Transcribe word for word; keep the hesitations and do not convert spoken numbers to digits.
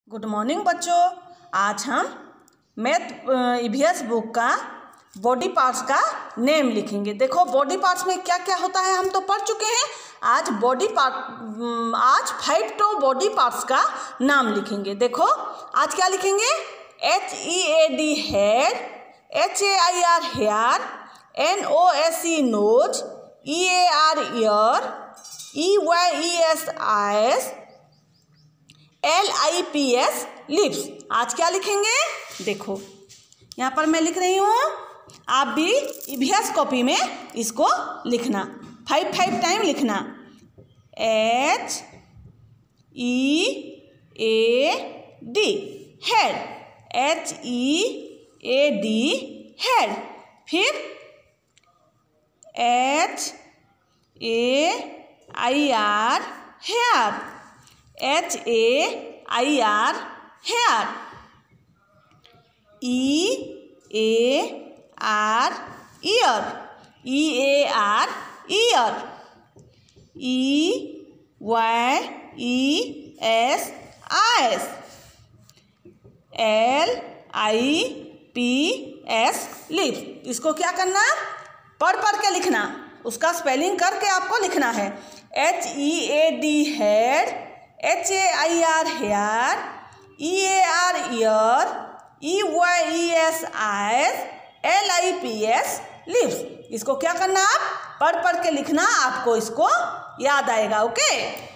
Good morning बच्चों। आज हम मैथ ईवीएस बुक का बॉडी पार्ट्स का नेम लिखेंगे। देखो बॉडी पार्ट्स में क्या क्या होता है हम तो पढ़ चुके हैं। आज बॉडी पार्ट आज फाइव टू बॉडी पार्ट्स का नाम लिखेंगे। देखो आज क्या लिखेंगे। H E A D head, H A I R hair, N O S E nose, E A R ear, E Y E S eyes, L I P S lips. आज क्या लिखेंगे देखो यहाँ पर मैं लिख रही हूँ, आप भी ईवीएस कॉपी में इसको लिखना, फाइव फाइव टाइम लिखना। H E A D head, H E A D head. फिर H A I R hair, H A I R hair. E A R ear, E A R ear. E Y E S eyes, L I P S lips. इसको क्या करना, पढ़ पढ़ के लिखना, उसका spelling करके आपको लिखना है। H E A D head, H A I R hair, E A R ear, E Y E S eyes, L I P S lips. इसको क्या करना, आप पढ़ पढ़ के लिखना, आपको इसको याद आएगा। ओके।